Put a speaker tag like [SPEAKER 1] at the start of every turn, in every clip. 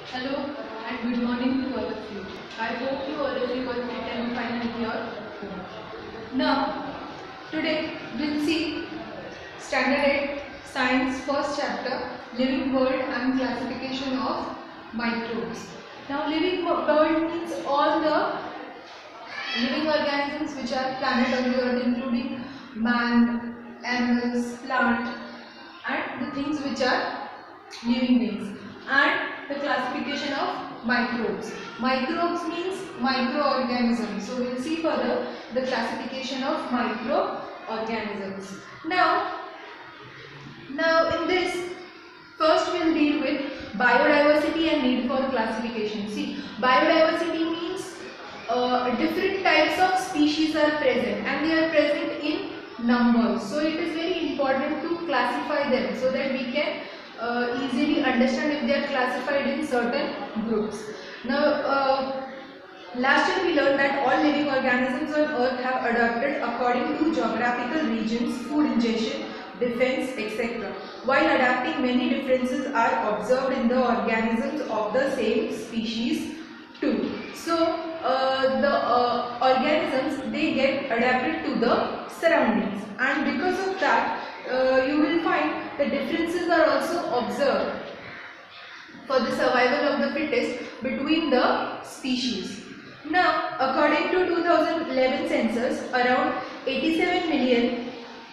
[SPEAKER 1] Hello and good morning to all of you. I hope you all are doing great and fine at your home. Now, today we'll see Standard 8 Science first chapter, Living World and Classification of Microbes. Now, living world means all the living organisms which are planet on the earth, including man, animals, plant, and the things which are living beings, and the classification of microbes. Microbes means microorganisms. So we will see further the classification of microorganisms. Now in this, first we will deal with biodiversity and need for classification. See, biodiversity means different types of species are present and they are present in numbers. So it is very important to classify them so that we can easily understand if they are classified in certain groups. Now, last year we learned that all living organisms on earth have adapted according to geographical regions, food ingestion, defense, etc. While adapting, many differences are observed in the organisms of the same species too. So the organisms, they get adapted to the surroundings, and because of that you will find the differences are also observed for the survival of the fittest between the species. Now, according to 2011 census, around 87 million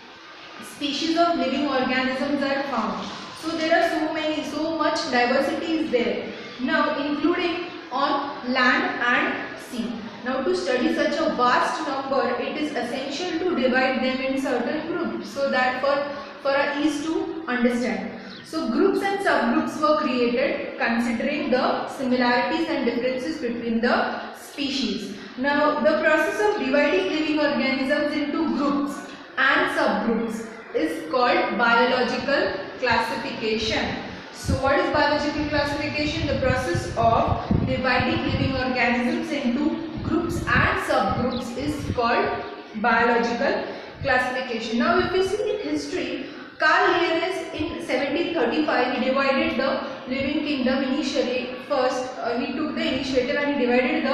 [SPEAKER 1] species of living organisms are found. So there are so much diversity is there. Now, including on land and sea. Now, to study such a vast number, it is essential to divide them in certain groups so that for our ease to understand. So, groups and subgroups were created considering the similarities and differences between the species. Now, the process of dividing living organisms into groups and subgroups is called biological classification. So what is biological classification? The process of dividing living organisms into groups and subgroups is called biological classification. Now if you see in history, Carl Linnaeus in 1735 he divided the living kingdom initially. First he took the initiative and he divided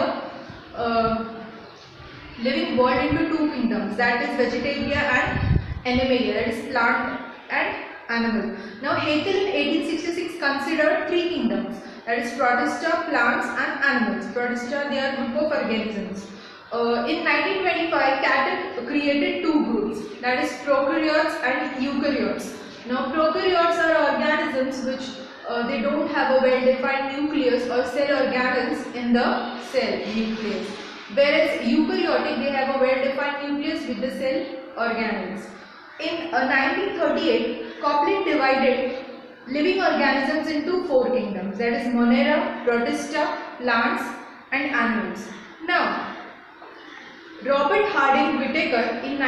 [SPEAKER 1] the living world into two kingdoms, that is Vegetalia and Animalia, that is plant and animal. Now Haeckel in 1866 considered three kingdoms, that is Protista, plants and animals. Protista, they are group of organisms. In 1925 Caton created two groups, that is prokaryotes and eukaryotes. Now prokaryotes are organisms which they don't have a well-defined nucleus or cell organelles in the cell nucleus, whereas eukaryotic, they have a well-defined nucleus with the cell organelles. In 1938, Copeland divided living organisms into four kingdoms, that is Monera, Protista, plants and animals. Now, Robert Harding Whittaker in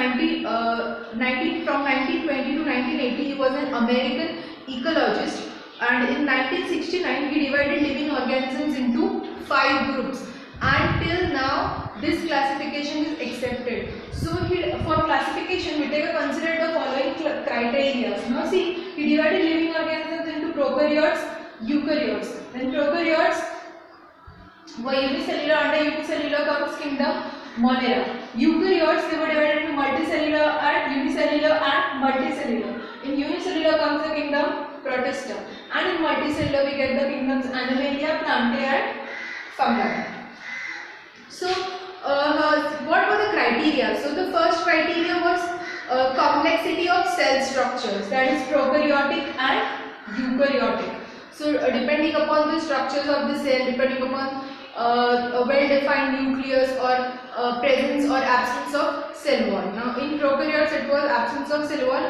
[SPEAKER 1] from 1920 to 1980, he was an American ecologist, and in 1969 he divided living organisms into five groups, and till now this classification is accepted. So for classification, Whittaker considered the following criteria. Now see, he divided living organisms into prokaryotes, eukaryotes. Then prokaryotes were unicellular, under unicellular comes kingdom Monera. Eukaryotes, they were divided into multicellular and unicellular and multicellular. In unicellular comes the kingdom Protista, and in multicellular we get the kingdoms Animalia, Plantae and Fungi. So what were the criteria? So the first criteria was complexity of cell structures, that is prokaryotic and eukaryotic. So depending upon the structures of the cell, depending upon a well-defined nucleus or presence or absence of cell wall. Now in prokaryotes it was absence of cell wall,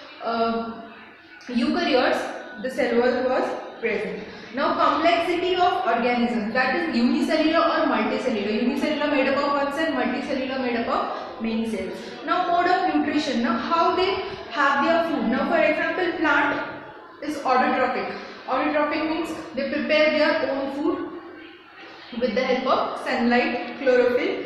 [SPEAKER 1] in eukaryotes the cell wall was present. Now complexity of organisms, that is unicellular or multicellular. Unicellular made up of one cell, multicellular made up of many cells. Now mode of nutrition, now how they have their food. Now for example, plant is autotrophic. Autotrophic means they prepare their own food with the help of sunlight, chlorophyll,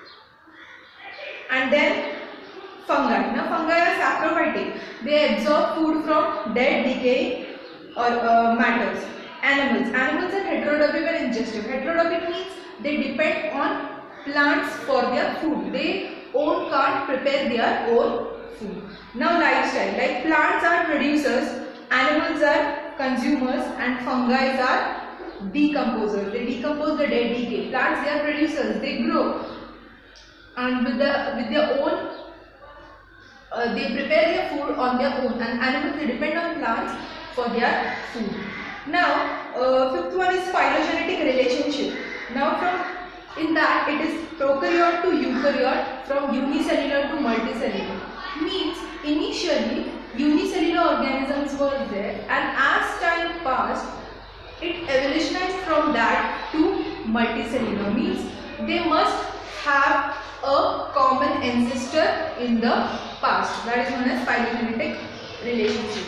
[SPEAKER 1] and then fungi. Now fungi are saprophytic. They absorb food from dead, decaying or matters. animals. Animals are heterotrophic and ingestive. Heterotrophic means they depend on plants for their food. They can't prepare their own food. Now lifestyle, like plants are producers, animals are consumers, and fungi are decomposers. They decompose the dead, decay. Plants, they are producers, they grow, and with their own they prepare their food on their own, and animals, they depend on plants for their food. Now fifth one is phylogenetic relationship. Now in that it is prokaryote to eukaryote, from unicellular to multicellular. Means initially unicellular organisms were there, and as time passed it evolutionized from that to multicellular. Means they must have a common ancestor in the past. That is known as phylogenetic relationship.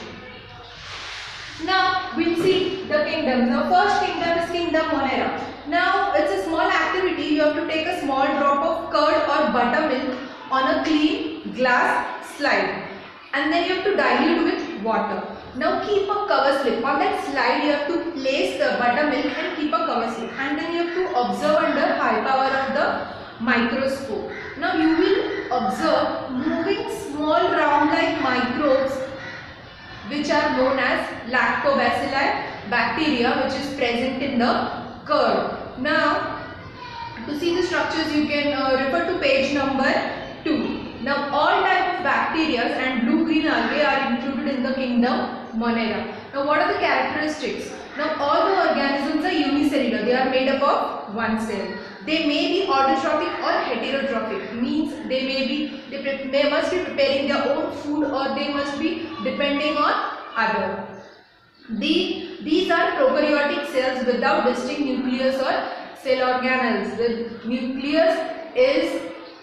[SPEAKER 1] Now we'll see the kingdoms. Now first kingdom is kingdom Monera. Now it's a small activity. You have to take a small drop of curd or buttermilk on a clean glass slide, and then you have to dilute with water. Now keep a cover slip. On that slide you have to place the buttermilk and keep a cover slip, and then you have to observe under high power of the microscope. Now you will observe moving small round-like microbes which are known as lactobacilli bacteria, which is present in the curd. Now to see the structures you can refer to page number 2. Now all type of bacteria and blue-green algae are included in the kingdom Monera. Now what are the characteristics? Now all the organisms are unicellular. They are made up of one cell. They may be autotrophic or heterotrophic. Means they must be preparing their own food, or they must be depending on other. These are prokaryotic cells without distinct nucleus or cell organelles. The nucleus is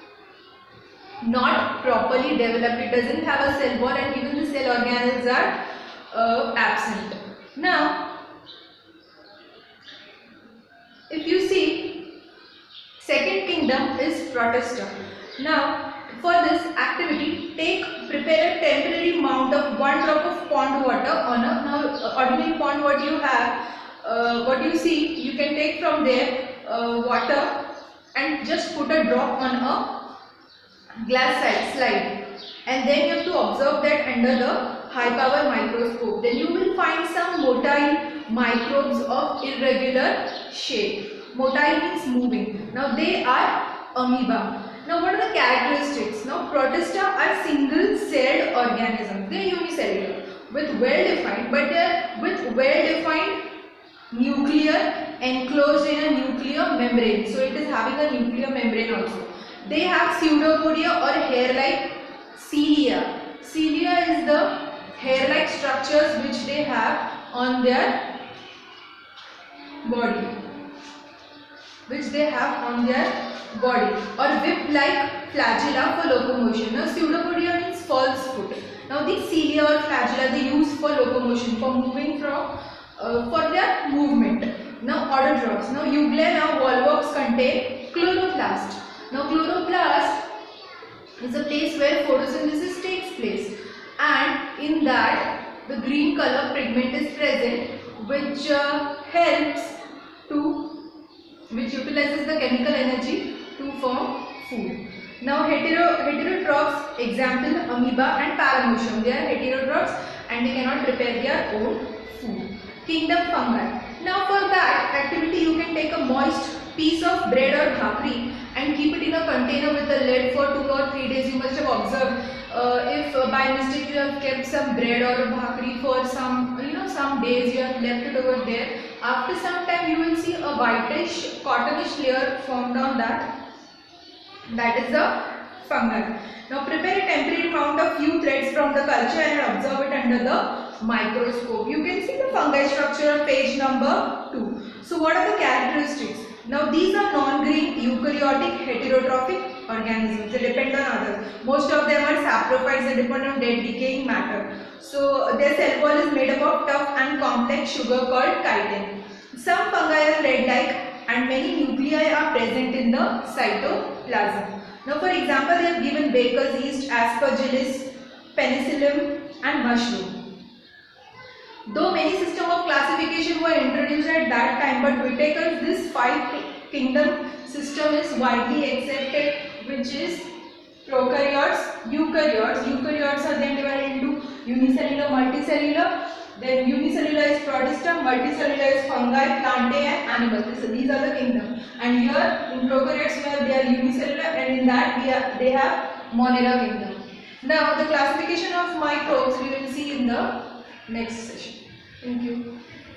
[SPEAKER 1] not properly developed. It doesn't have a cell wall, and even the cell organelles are absent. Now if you see, second kingdom is Protista. Now for this activity, prepare a temporary amount of 1 drop of pond water on a, now ordinary pond what you have, what you see, you can take from there water and just put a drop on a glass slide, and then you have to observe that under the high power microscope. Then you will find some motile microbes of irregular shape. Motile means moving. Now they are amoeba. Now what are the characteristics? Now Protista are single celled organisms. They are unicellular with well-defined, but they are with well-defined nuclear enclosed in a nuclear membrane. So it is having a nuclear membrane also. They have pseudopodia or hair-like cilia. Cilia is the hair-like structures which they have on their body. Or whip-like flagella for locomotion. Now pseudopodia means false foot. Now these cilia or flagella they use for locomotion, for moving from, for their movement. Now autotrophs. Now Euglena volvox contain chloroplast. Now chloroplast is a place where photosynthesis takes place, and in that the green color pigment is present, which utilizes the chemical energy to form food. Now heterotrophs, example amoeba and paramecium. They are heterotrophs and they cannot prepare their own food. Kingdom fungi. Now for that activity you can take a moist piece of bread or bhakri and keep it in a container with a lid for 2 or 3 days. You must have observed if by mistake you have kept some bread or bhakri for some days, you have left it over there. After some time you will see a whitish cottonish layer formed on that. That is the fungi. Now prepare a temporary amount of few threads from the culture and observe it under the microscope. You can see the fungi structure on page number 2. So what are the characteristics? Now these are non-green eukaryotic heterotrophic organisms. They depend on others. Most of them are saprophytes. They depend on dead decaying matter. So their cell wall is made up of tough and complex sugar called chitin. Some fungi are thread-like and many nuclei are present in the cytoplasm. Now for example, they have given baker's yeast, aspergillus, penicillium and mushroom. Though many system of classification were introduced at that time, but Whittaker's this 5 kingdom system is widely accepted, which is prokaryotes, eukaryotes. Eukaryotes are then divided into unicellular, multicellular. Then unicellular is protista, multicellular is fungi, plantae and animals. These are the kingdom. And here in prokaryotes we have they are unicellular, and in that they have monera kingdom. Now the classification of microbes we will see in the next session. Thank you.